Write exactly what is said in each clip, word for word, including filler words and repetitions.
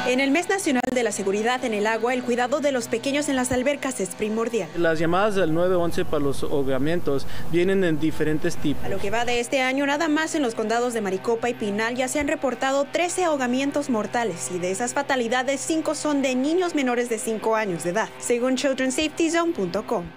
En el Mes Nacional de la Seguridad en el Agua, el cuidado de los pequeños en las albercas es primordial. Las llamadas del nueve once para los ahogamientos vienen en diferentes tipos. A lo que va de este año, nada más en los condados de Maricopa y Pinal ya se han reportado trece ahogamientos mortales y de esas fatalidades, cinco son de niños menores de cinco años de edad, según children safety zone punto com.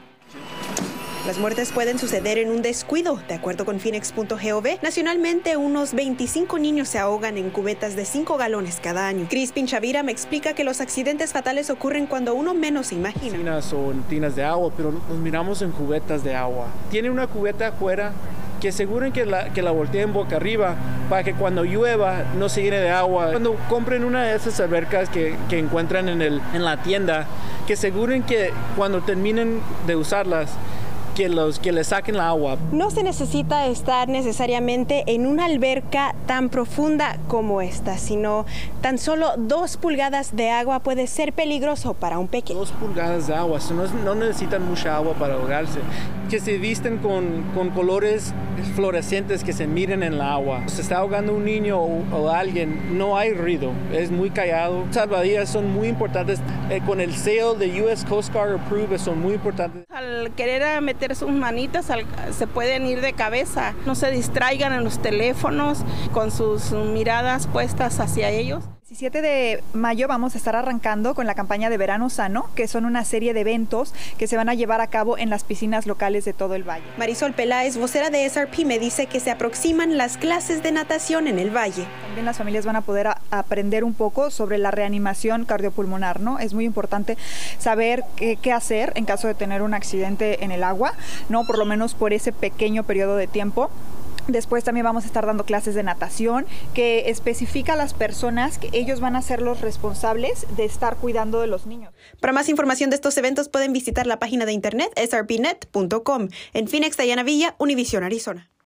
Las muertes pueden suceder en un descuido. De acuerdo con Phoenix punto gov, nacionalmente unos veinticinco niños se ahogan en cubetas de cinco galones cada año. Crispin Chavira me explica que los accidentes fatales ocurren cuando uno menos se imagina. Tinas o en tinas de agua, pero nos miramos en cubetas de agua. Tiene una cubeta afuera que aseguren que la, que la volteen boca arriba para que cuando llueva no se llene de agua. Cuando compren una de esas albercas que, que encuentran en, el, en la tienda, que aseguren que cuando terminen de usarlas, que los que le saquen la agua. No se necesita estar necesariamente en una alberca tan profunda como esta, sino tan solo dos pulgadas de agua puede ser peligroso para un pequeño. Dos pulgadas de agua, no, no necesitan mucha agua para ahogarse. Que se visten con, con colores fluorescentes que se miren en la agua. Se está ahogando un niño o, o alguien, no hay ruido, es muy callado. Salvavidas son muy importantes, eh, con el sello de U S Coast Guard Approved son muy importantes. Al querer meter sus manitas al, se pueden ir de cabeza, no se distraigan en los teléfonos con sus miradas puestas hacia ellos. diecisiete de mayo vamos a estar arrancando con la campaña de Verano Sano, que son una serie de eventos que se van a llevar a cabo en las piscinas locales de todo el valle. Marisol Peláez, vocera de S R P, me dice que se aproximan las clases de natación en el valle. También las familias van a poder a aprender un poco sobre la reanimación cardiopulmonar, ¿no? Es muy importante saber qué, qué hacer en caso de tener un accidente en el agua, ¿no? Por lo menos por ese pequeño periodo de tiempo. Después también vamos a estar dando clases de natación que especifica a las personas que ellos van a ser los responsables de estar cuidando de los niños. Para más información de estos eventos pueden visitar la página de internet S R P net punto com. En Phoenix, Dayana Villa, Univisión, Arizona.